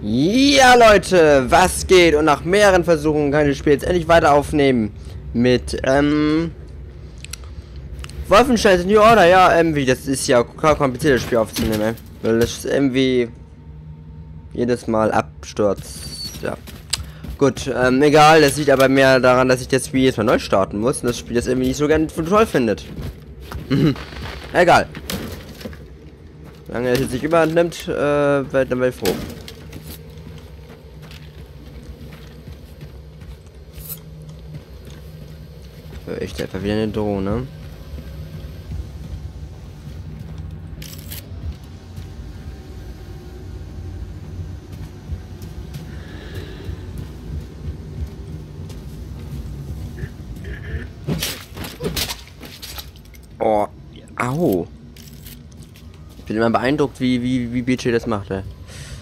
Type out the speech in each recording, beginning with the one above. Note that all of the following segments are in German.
Ja, Leute, was geht? Und nach mehreren Versuchen kann ich das Spiel jetzt endlich weiter aufnehmen. Mit, Wolfenstein New Order. Ja, irgendwie, das ist ja kompliziert, das Spiel aufzunehmen, ey. Weil das irgendwie jedes Mal abstürzt. Ja. Gut, egal, das liegt aber mehr daran, dass ich das Spiel jetzt mal neu starten muss und das Spiel das irgendwie nicht so gern toll findet. Egal. Solange es jetzt nicht überhand nimmt, dann wäre ich froh. Echt einfach wieder eine Drohne. Oh, au. Ich bin immer beeindruckt, wie BJ das macht, ey.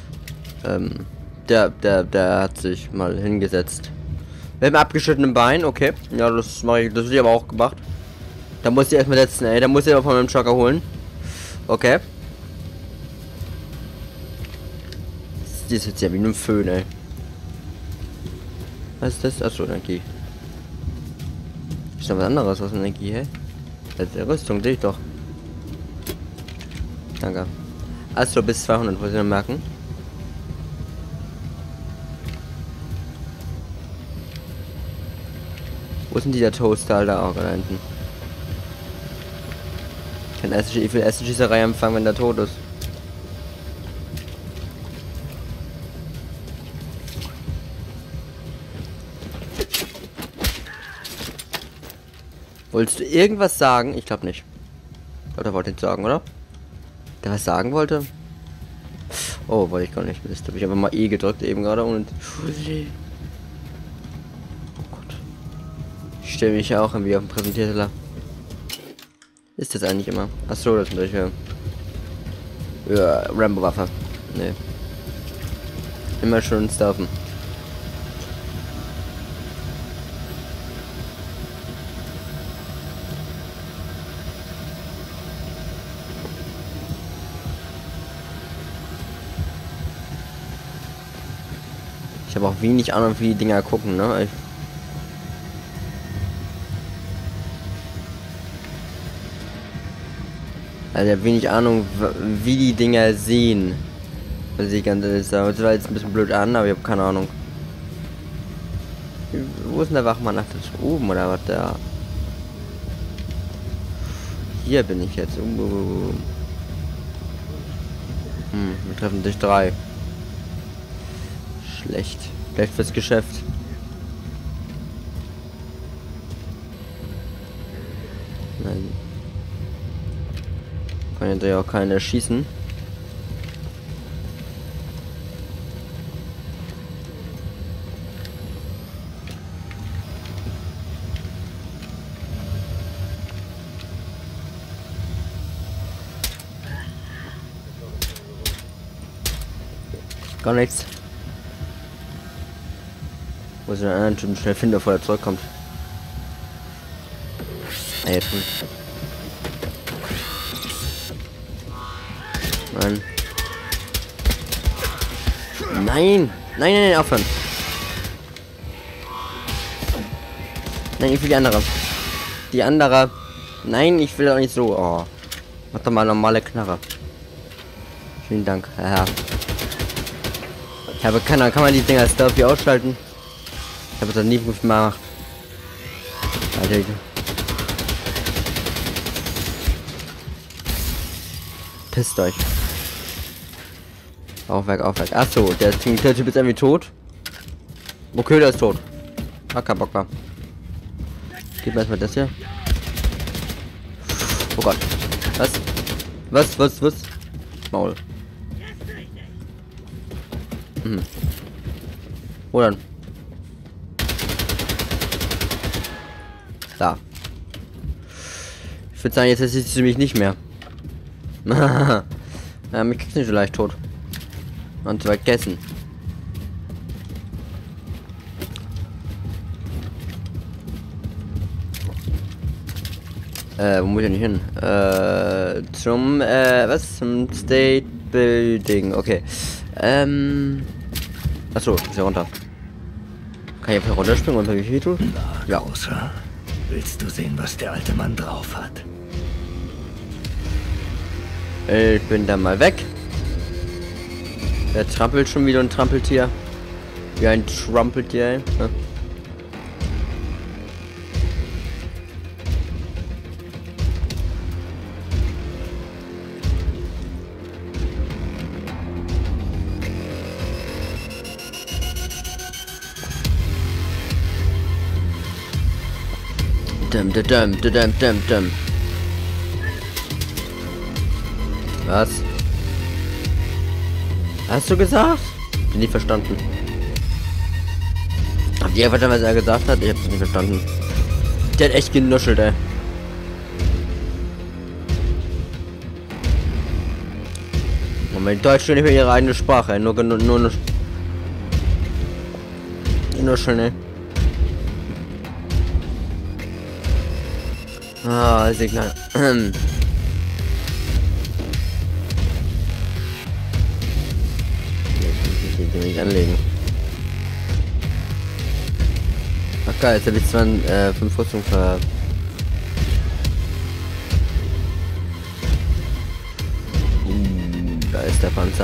Der hat sich mal hingesetzt. Mit einem abgeschnittenen Bein, okay. Ja, das mache ich, das wird aber auch gemacht. Da muss ich erstmal setzen, ey. Da muss ich aber von meinem Schocker holen. Okay. Das ist jetzt ja wie ein Föhn, ey. Was ist das? Achso, Energie. Ist noch was anderes aus Energie, hä? Das ist Rüstung, sehe ich doch. Danke. Achso, bis 200, wollte ich noch merken. Wo ist denn dieser Toaster, Alter? Oh, da hinten. Ich kann ich will Essenschießerei empfangen, wenn der tot ist. Wolltest du irgendwas sagen? Ich glaube nicht. Oder wollte ich sagen, oder? Der was sagen wollte? Oh, wollte ich gar nicht. Mist, habe ich aber mal E gedrückt eben gerade und. Oh Gott. Ich stelle mich ja auch irgendwie auf den Präsentierteller. Ist das eigentlich immer? Achso, das sind solche. Ja, Rambo-Waffe. Nee. Immer schön stealthen. Ich habe auch wenig Ahnung, wie die Dinger gucken, ne? Also wenig Ahnung, wie die Dinger sehen. Also ich ganz ehrlich sagen, das war jetzt ein bisschen blöd an, aber ich habe keine Ahnung. Wo ist denn der Wachmann? Ach, das ist oben oder was da? Hier bin ich jetzt. Wir treffen dich 3. Schlecht. Schlecht fürs Geschäft. Nein. Kann jetzt ja auch keine schießen. Gar nichts. Muss ich den anderen Typen schnell finden, bevor er zurückkommt. Ey, Mann. Nein! Nein, aufhören! Nein, ich will die andere. Die andere. Nein, ich will auch nicht so. Oh. Mach doch mal normale Knarre. Vielen Dank, Herr. Ich habe keine Ahnung, kann man die Dinger Stealthy ausschalten? Ich habe es nie gut gemacht. Alter. Pisst euch. Aufwerk, aufwerk. Achso, der Typ ist irgendwie tot. Okay, der ist tot. Ah, kein Bock mehr. Gib mir erstmal das hier. Oh Gott. Was? Maul. Wo dann? Da. Ich würde sagen, jetzt siehst du mich nicht mehr. Mich kriegst nicht so leicht tot. Und vergessen. Wo muss ich denn hin? Zum State Building. Okay. Achso, ist ja runter. Kann ich einfach runterspringen und wie viel tut? Ja. Großer, willst du sehen, was der alte Mann drauf hat? Ich bin da mal weg. Der trampelt schon wieder und trampelt hier. Wie ein Trampeltier, ey. Ne? Dum. Was? Hast du gesagt? Bin nicht verstanden. Habt ihr einfach was er gesagt hat? Ich hab's nicht verstanden. Der hat echt genuschelt, ey. Moment, Deutsch nicht mehr ihre eigene Sprache, ey. Nur nuscheln, ey. Ah, Signal. Ich nicht anlegen. Ach geil, jetzt habe ich 5 Rüstung ver... Da ist der Panzer.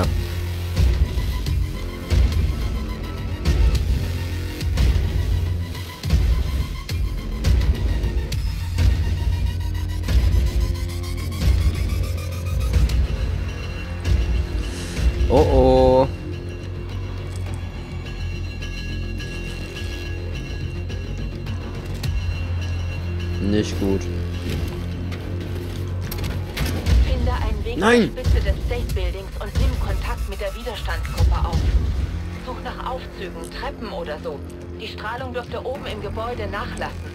Oh oh. Nicht gut. Finde einen Weg Nein. zur Spitze des State Buildings und nimm Kontakt mit der Widerstandsgruppe auf. Such nach Aufzügen, Treppen oder so. Die Strahlung dürfte oben im Gebäude nachlassen.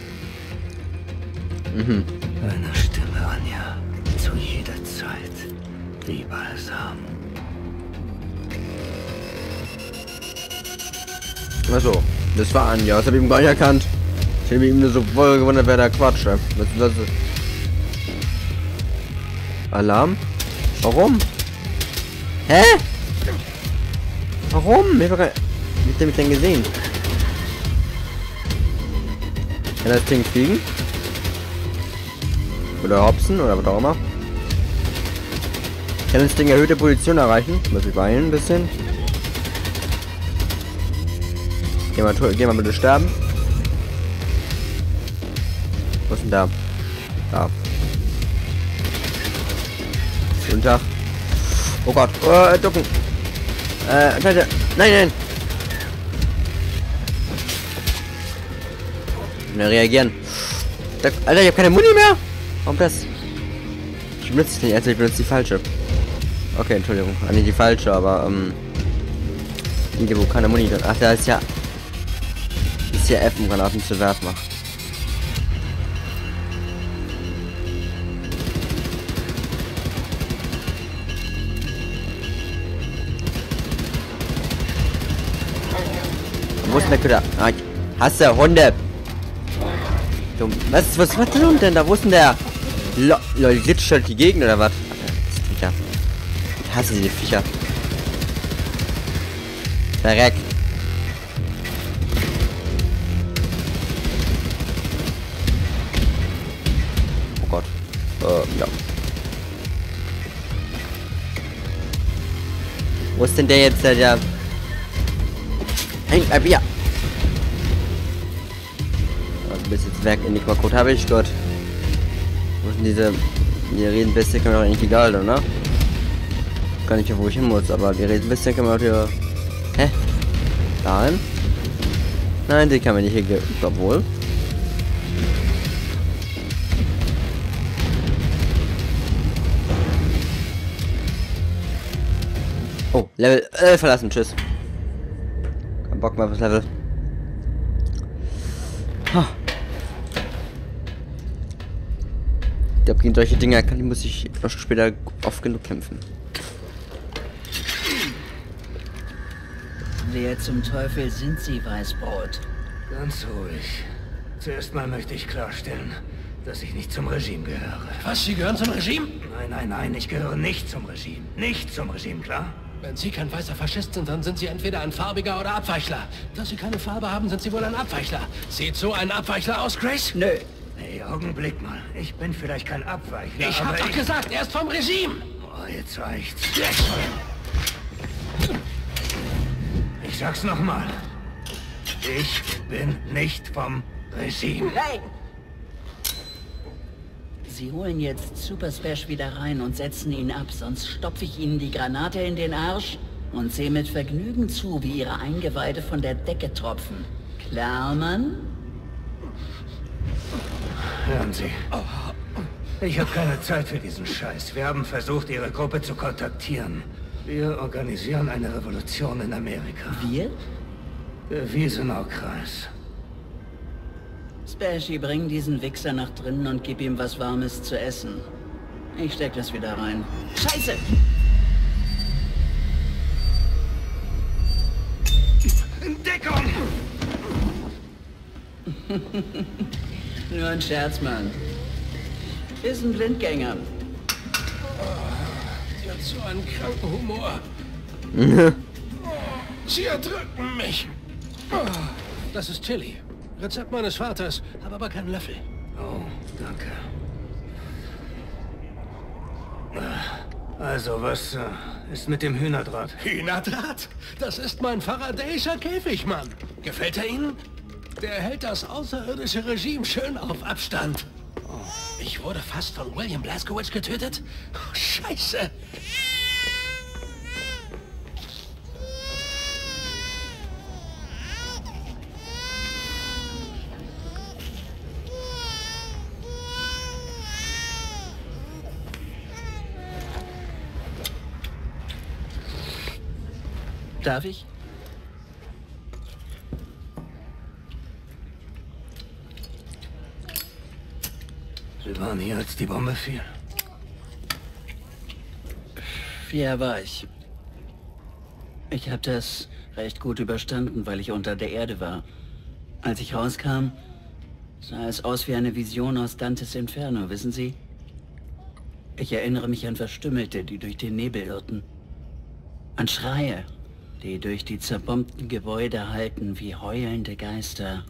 Mhm. Eine Stimme, Anja. Zu jeder Zeit. Wie Balsam. Achso, das war Anja. Das habe ich ihm gar nicht erkannt. Ich habe ihm nur so voll gewundert, wer da quatscht. Was Alarm? Warum? Hä? Warum? Wie hat der mich denn gesehen? Kann das Ding fliegen? Oder hopsen oder was auch immer? Kann das Ding erhöhte Position erreichen? Muss ich beeilen ein bisschen. Geh mal bitte sterben. Wo ist denn da? Da. Guten Tag. Oh Gott. Ducken. Nein. Na, reagieren. Alter, ich hab keine Muni mehr. Warum das? Ich benutze es nicht, also ich benutze die falsche. Okay, Entschuldigung. Nicht die falsche, aber die, wo keine Muni drin. Ach, da ist ja F, um Granaten zu werfen. Wo ist denn der Köder? Ah, hasse Hunde! Was denn da? Wo ist denn der? Leute, glitscht halt die Gegend oder was? Viecher. Ich hasse diese Viecher. Verreck. Oh Gott. Ja. Wo ist denn der jetzt, der... Hey, bleib hier! Du bist jetzt weg, Enigma-Code habe ich, Gott. Wo ist denn diese... Die Riesenbestie kann mir doch eigentlich egal, oder? Gar nicht, wo ich hin muss, aber die Riesenbestie kann man auch hier... Hä? Dahin? Nein, die kann man nicht hier... Obwohl... Oh, Level verlassen, tschüss. Kein Bock mehr auf das Level. Ich glaube, gegen solche Dinger muss ich noch später oft genug kämpfen. Wer zum Teufel sind Sie, Weißbrot? Ganz ruhig. Zuerst mal möchte ich klarstellen, dass ich nicht zum Regime gehöre. Was, Sie gehören zum Regime? Nein, ich gehöre nicht zum Regime. Nicht zum Regime, klar? Wenn Sie kein weißer Faschist sind, dann sind Sie entweder ein Farbiger oder Abweichler. Dass Sie keine Farbe haben, sind Sie wohl ein Abweichler. Sieht so ein Abweichler aus, Grace? Nö. Hey, Augenblick mal. Ich bin vielleicht kein Abweichler, Ich aber hab doch gesagt, er ist vom Regime! Oh, jetzt reicht's. Ich sag's nochmal. Ich bin nicht vom Regime. Nein! Sie holen jetzt Super Smash wieder rein und setzen ihn ab, sonst stopfe ich Ihnen die Granate in den Arsch und sehe mit Vergnügen zu, wie Ihre Eingeweide von der Decke tropfen. Klar, Mann? Hören Sie. Ich habe keine Zeit für diesen Scheiß. Wir haben versucht, Ihre Gruppe zu kontaktieren. Wir organisieren eine Revolution in Amerika. Wir? Der Wiesenaukreis. Spashy, bring diesen Wichser nach drinnen und gib ihm was Warmes zu essen. Ich steck das wieder rein. Scheiße! In Deckung! Nur ein Scherz, Mann. Ist ein Blindgänger. Sie hat so einen kranken Humor. Sie erdrücken mich. Das ist Chili. Rezept meines Vaters, habe aber keinen Löffel. Oh, danke. Also, was ist mit dem Hühnerdraht? Hühnerdraht? Das ist mein Faradayischer Käfigmann. Gefällt er Ihnen? Der hält das außerirdische Regime schön auf Abstand. Ich wurde fast von William Blazkowicz getötet? Oh, Scheiße! Darf ich? Sie waren hier, als die Bombe fiel. Ja, war ich. Ich habe das recht gut überstanden, weil ich unter der Erde war. Als ich rauskam, sah es aus wie eine Vision aus Dantes Inferno, wissen Sie? Ich erinnere mich an Verstümmelte, die durch den Nebel irrten. An Schreie, die durch die zerbombten Gebäude hallten wie heulende Geister.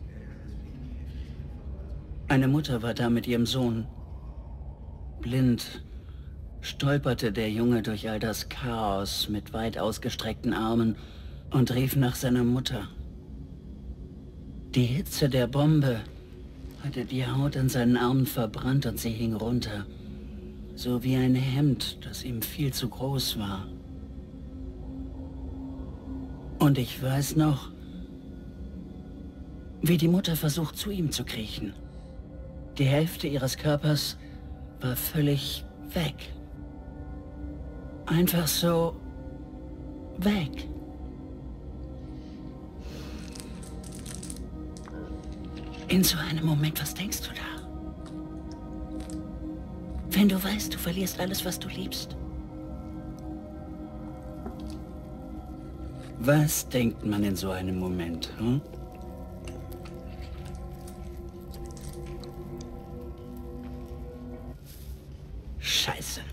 Eine Mutter war da mit ihrem Sohn. Blind stolperte der Junge durch all das Chaos mit weit ausgestreckten Armen und rief nach seiner Mutter. Die Hitze der Bombe hatte die Haut an seinen Armen verbrannt und sie hing runter, so wie ein Hemd, das ihm viel zu groß war. Und ich weiß noch, wie die Mutter versucht, zu ihm zu kriechen. Die Hälfte ihres Körpers war völlig weg. Einfach so weg. In so einem Moment, was denkst du da? Wenn du weißt, du verlierst alles, was du liebst. Was denkt man in so einem Moment, hm? Scheiße.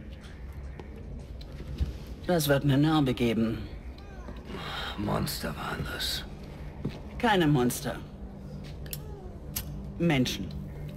Das wird eine Narbe geben. Monster waren das. Keine Monster. Menschen.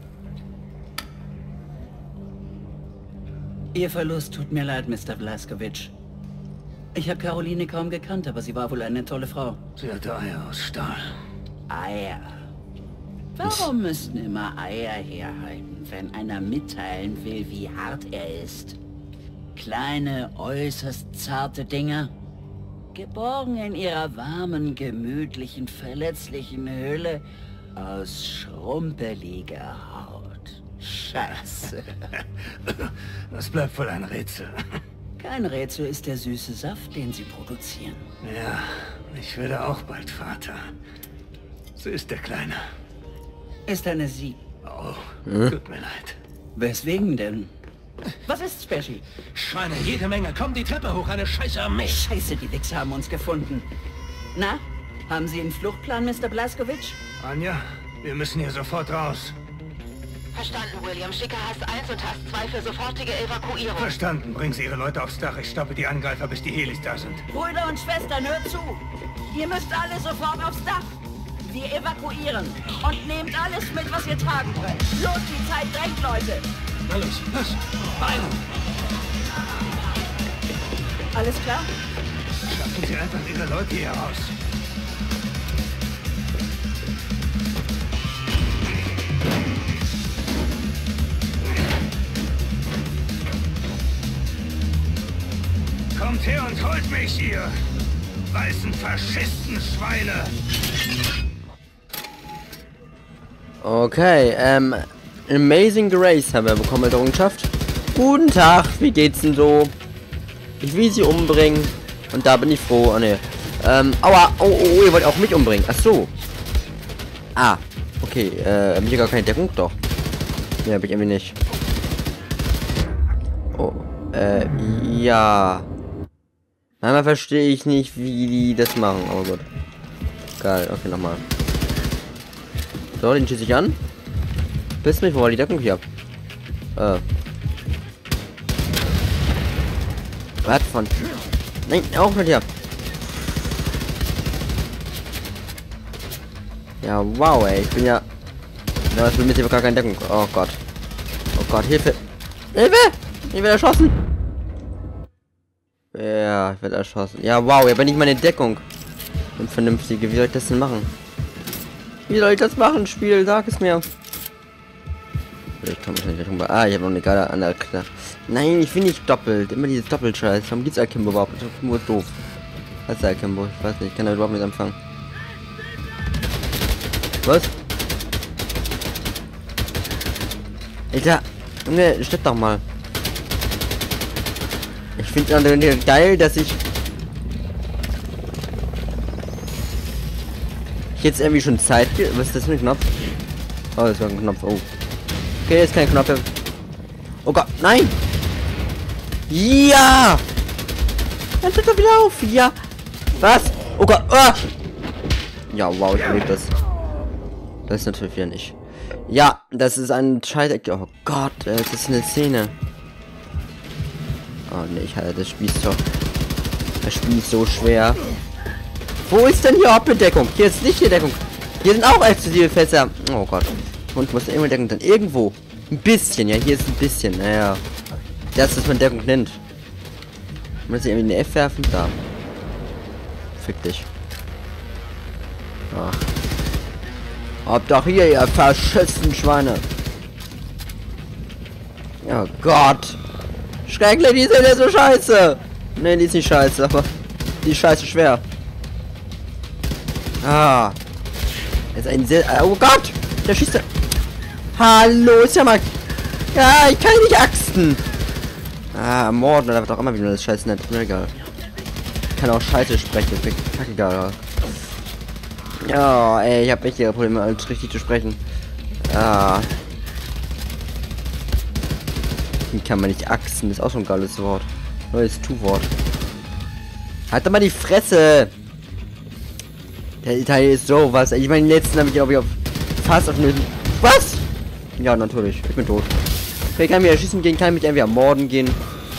Ihr Verlust tut mir leid, Mr. Blazkowicz. Ich habe Caroline kaum gekannt, aber sie war wohl eine tolle Frau. Sie hatte Eier aus Stahl. Eier. Warum müssen immer Eier herhalten, wenn einer mitteilen will, wie hart er ist? Kleine, äußerst zarte Dinger, geborgen in ihrer warmen, gemütlichen, verletzlichen Hülle aus schrumpeliger Haut. Scheiße. Das bleibt wohl ein Rätsel. Kein Rätsel ist der süße Saft, den sie produzieren. Ja, ich werde auch bald Vater. So ist der Kleine. Ist eine Sie. Oh, tut mir leid. Weswegen denn? Was ist, Spashy? Schweine, jede Menge. Komm die Treppe hoch, eine scheiße Armee. Scheiße, die Wichser haben uns gefunden. Na, haben Sie einen Fluchtplan, Mr. Blazkowicz? Anja, wir müssen hier sofort raus. Verstanden, William. Schicke Hass 1 und Hass 2 für sofortige Evakuierung. Verstanden. Bringen Sie Ihre Leute aufs Dach. Ich stoppe die Angreifer, bis die Helis da sind. Brüder und Schwestern, hört zu. Ihr müsst alle sofort aufs Dach. Wir evakuieren. Und nehmt alles mit, was ihr tragen könnt. Los, die Zeit drängt, Leute. Na los, los. Beeilen. Alles klar? Schaffen Sie einfach Ihre Leute hier raus. Kommt her und holt mich, ihr weißen Faschistenschweine! Okay, Amazing Grace haben wir bekommen als Errungenschaft. Guten Tag, wie geht's denn so? Ich will sie umbringen. Und da bin ich froh. Oh ne. Aua, oh, ihr wollt auch mich umbringen. Ach so. Ah, okay, hab ich gar keine Deckung? Doch. Ne, hab ich irgendwie nicht. Oh, ja. Manchmal verstehe ich nicht, wie die das machen, aber gut. Geil, okay, nochmal. So, den schieße ich an. Bis mich, wo war die Deckung hier? Was von? Nein, auch nicht hier. Ja, wow, ey, ich bin ja... Ja, ich bin mit hier gar keine Deckung. Oh Gott. Oh Gott, Hilfe. Hilfe! Ich werde erschossen. Ja, ich werde erschossen. Ja, wow, jetzt bin ich meine Deckung. Und vernünftige. Wie soll ich das denn machen? Wie soll ich das machen, Spiel? Sag es mir. Ich kann mich nicht rum. Ah, ich habe noch eine geile andere Knarre. Nein, ich will nicht doppelt. Immer dieses Doppelscheiß. Warum gibt's Akimbo überhaupt? Akimbo ist doof. Was ist Akimbo? Ich weiß nicht. Ich kann da überhaupt nicht anfangen. Was? Alter, Junge, steht doch mal. Ich finde geil, dass ich jetzt irgendwie schon Zeit. Was ist das für ein Knopf? Oh, das war ein Knopf. Oh. Okay, jetzt kein Knopf. Oh Gott, nein! Ja! Dann tritt doch wieder auf. Ja. Was? Oh Gott. Ah! Ja, wow, ich liebe das. Das ist natürlich wieder nicht. Ja, das ist ein Scheiß. Oh Gott, das ist eine Szene. Oh ne, ich halte das Spiel so. Das Spiel ist so schwer. Wo ist denn hier Hauptbedeckung? Hier ist nicht die Deckung. Hier sind auch explosive Fässer. Oh Gott. Und muss immer Deckung dann irgendwo. Ein bisschen, ja, hier ist ein bisschen. Naja. Das, was man Deckung nennt. Muss ich irgendwie eine F werfen? Da. Fick dich. Ach. Habt doch hier, ihr verschissenen Schweine. Oh Gott. Schrecklich, die sind ja so scheiße. Ne, die ist nicht scheiße, aber die ist scheiße schwer. Ah. Jetzt ein sehr... Oh Gott! Der schießt da. Hallo, ist ja mal... Ja, ich kann nicht axten. Ah, morden, oder was auch immer, wie man das scheiße nennt. Mir egal. Ich kann auch scheiße sprechen, ist mir kackegal. Ja, ey, ich hab echt hier Probleme, alles richtig zu sprechen. Ah. Die kann man nicht axen, ist auch so ein geiles Wort. Neues Tu-Wort. Halt doch mal die Fresse! Der Teil ist sowas. Ich meine, den letzten habe ich glaube ich auf fast auf eine... Was? Ja, natürlich. Ich bin tot. Okay, kann mich erschießen gehen, kann mich irgendwie ermorden gehen.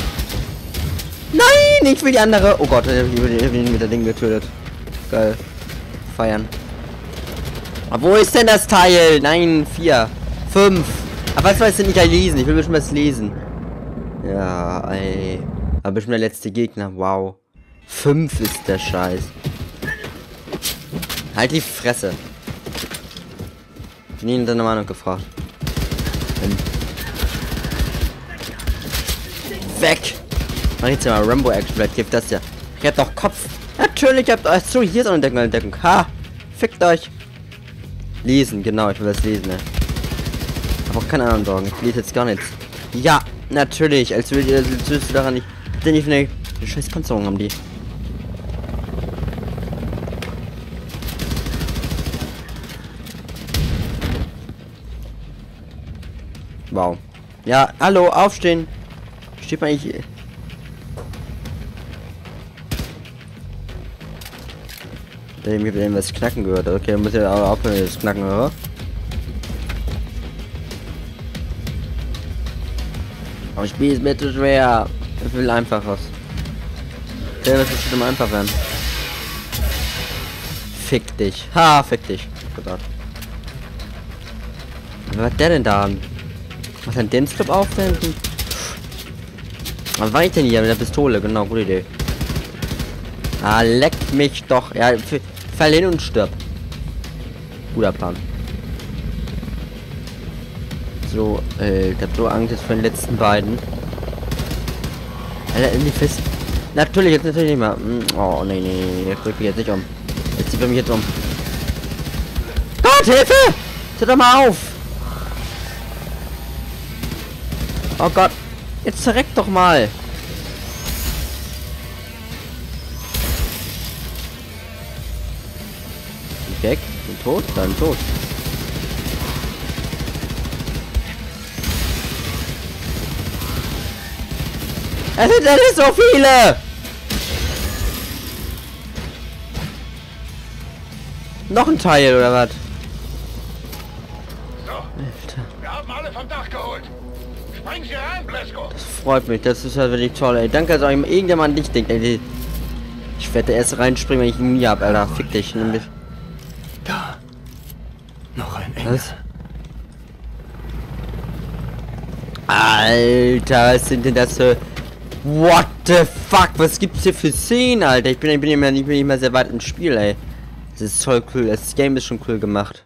Nein, ich will die andere. Oh Gott, ich hab ihn mit der Ding getötet. Geil. Feiern. Aber wo ist denn das Teil? Nein, 4. 5. Aber was weiß ich nicht lesen? Ich will bestimmt was lesen. Ja, ey. Aber bestimmt der letzte Gegner. Wow. 5 ist der Scheiß. Halt die Fresse. Ich bin ihn deine Meinung gefragt. Weg! Mach jetzt mal Rambo Action, vielleicht gibt das ja. Ich hab doch Kopf. Natürlich habt ihr. Achso, hier ist auch eine Deckung. Ha! Fickt euch! Lesen, genau, ich will das lesen, ne? Ich hab auch keine anderen Sorgen. Ich lese jetzt gar nichts. Ja, natürlich. Als würdest du daran nicht. Denn ich finde, eine scheiß Panzerung haben die. Wow. Ja, hallo, aufstehen. Steht man eigentlich. Ich hab irgendwas knacken gehört. Okay, muss ja auch aufhören, das Knacken, oder? Aber das Spiel ist mir zu schwer. Ich will einfaches. Der wird bestimmt immer einfach werden. Fick dich. Ha, fick dich. Gesagt. Was hat der denn da? Was hat denn Club aufwenden? Was war ich denn hier mit der Pistole? Genau, gute Idee. Ah, leck mich doch. Ja, fall hin und stirb. Guter Plan. So, ich hab so Angst jetzt vor den letzten beiden. Alter, in die Fist. Natürlich, jetzt natürlich nicht mehr. Oh, nee, nee, ich drück mich jetzt nicht um. Jetzt zieht er mich jetzt um. Gott, Hilfe! Hört doch mal auf! Oh Gott, jetzt zerreckt doch mal! Weg, bin tot, dann tot. Es sind ja nicht so viele! Noch ein Teil, oder was? So, wir haben alle vom Dach geholt. Spring sie rein, Blasco. Das freut mich, das ist ja wirklich toll, ey. Danke, dass auch irgendjemand nicht denkt, ey. Ich werde erst reinspringen, wenn ich ihn nie hab, Alter. Fick dich, nimm dich. Da. Noch ein Engel. Was? Alter, was sind denn das für... What the fuck? Was gibt's hier für Szenen, Alter? Ich bin nicht mehr sehr weit im Spiel, ey. Das ist voll cool. Das Game ist schon cool gemacht.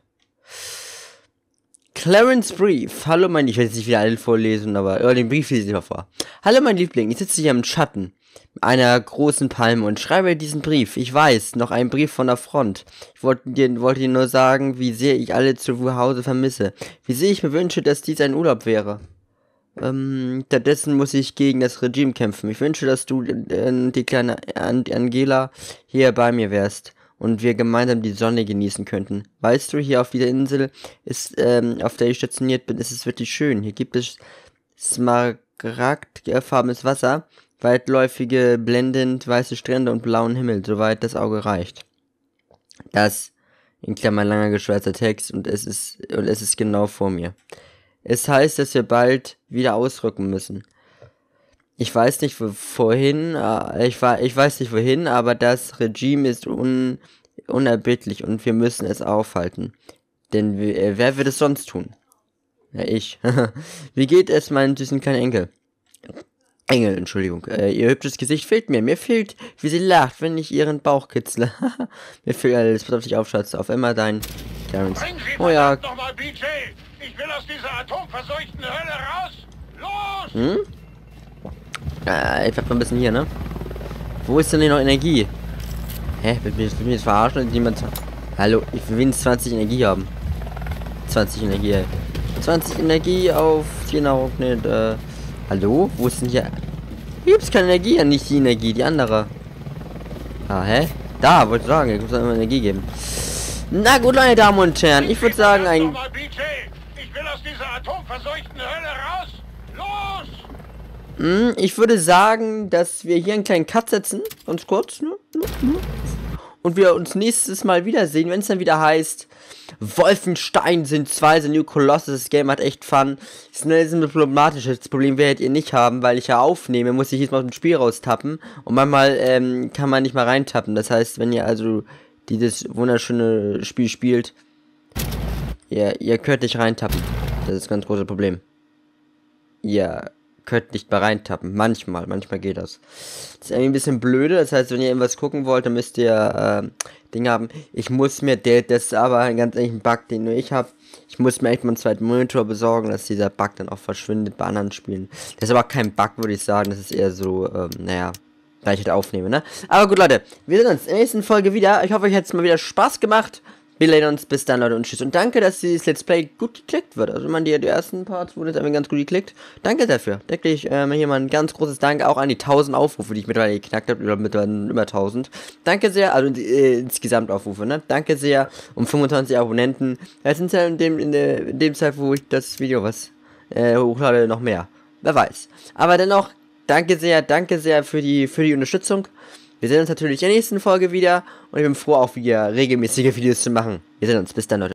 Clarence Brief. Hallo mein... Ich werde jetzt nicht wieder alle vorlesen, aber... den Brief lese ich mal vor. Hallo mein Liebling. Ich sitze hier im Schatten einer großen Palme und schreibe diesen Brief. Ich weiß, noch ein Brief von der Front. Ich wollte dir nur sagen, wie sehr ich alle zu Hause vermisse. Wie sehr ich mir wünsche, dass dies ein Urlaub wäre. Stattdessen muss ich gegen das Regime kämpfen. Ich wünsche, dass du, die kleine Angela, hier bei mir wärst und wir gemeinsam die Sonne genießen könnten. Weißt du, hier auf dieser Insel ist, auf der ich stationiert bin, ist es wirklich schön. Hier gibt es smaragdfarbenes Wasser, weitläufige, blendend weiße Strände und blauen Himmel, soweit das Auge reicht. Das, in Klammern langer geschwärzter Text, und es ist genau vor mir. Es heißt, dass wir bald wieder ausrücken müssen. Ich weiß nicht wohin, aber das Regime ist unerbittlich und wir müssen es aufhalten. Denn wer wird es sonst tun? Ja, ich. Wie geht es meinem süßen kleinen Engel, Entschuldigung. Ihr hübsches Gesicht fehlt mir. Mir fehlt, wie sie lacht, wenn ich ihren Bauch kitzle. Mir fehlt alles. Pass auf dich auf, Schatz. Auf immer dein Clarence. Oh ja. Nochmal, BJ. Ich will aus dieser atomverseuchten Hölle raus. Los! Ich hab mal ein bisschen hier, ne? Wo ist denn hier noch Energie? Hä? Will mich jetzt verarschen? Jemand... Hallo, ich will wenigstens 20 Energie haben. 20 Energie, ey. 20 Energie auf... Genau, nicht, Hallo? Wo ist denn hier... Hier gibt's keine Energie, ja nicht die Energie, die andere. Ah, hä? Da, wollte ich sagen, ich muss immer Energie geben. Na gut, meine Damen und Herren, ich würde sagen, Ich will aus dieser atomverseuchten Hölle raus. Los! Ich würde sagen, dass wir hier einen kleinen Cut setzen. Ganz kurz, ne? Und wir uns nächstes Mal wiedersehen, wenn es dann wieder heißt... Wolfenstein sind 2, The New Colossus. Das Game hat echt Fun. Das ist ein problematisches Problem, werdet ihr nicht haben, weil ich ja aufnehme, muss ich jetzt mal aus dem Spiel raustappen. Und manchmal kann man nicht mal reintappen. Das heißt, wenn ihr also dieses wunderschöne Spiel spielt, ihr könnt nicht reintappen. Das ist das ganz große Problem. Ihr könnt nicht mehr reintappen. Manchmal geht das. Das ist irgendwie ein bisschen blöde. Das heißt, wenn ihr irgendwas gucken wollt, dann müsst ihr Dinge haben. Ich muss mir, das ist aber ein ganz ehrlichen Bug, den nur ich habe. Ich muss mir echt mal einen zweiten Monitor besorgen, dass dieser Bug dann auch verschwindet bei anderen Spielen. Das ist aber kein Bug, würde ich sagen. Das ist eher so, naja, weil ich halt aufnehme, ne? Aber gut, Leute, wir sehen uns in der nächsten Folge wieder. Ich hoffe, euch hat es mal wieder Spaß gemacht. Wir sehen uns. Bis dann, Leute, und tschüss. Und danke, dass dieses Let's Play gut geklickt wird. Also, die ersten Parts wurden jetzt einfach ganz gut geklickt. Danke dafür. Wirklich, hier mal ein ganz großes Dank auch an die 1000 Aufrufe, die ich mittlerweile geknackt habe. Oder mittlerweile über 1000. Danke sehr, also insgesamt Aufrufe, ne? Danke sehr. Um 25 Abonnenten. Jetzt sind ja in dem Zeit, wo ich das Video hochlade, noch mehr. Wer weiß. Aber dennoch, danke sehr für die Unterstützung. Wir sehen uns natürlich in der nächsten Folge wieder und ich bin froh, auch wieder regelmäßige Videos zu machen. Wir sehen uns. Bis dann, Leute.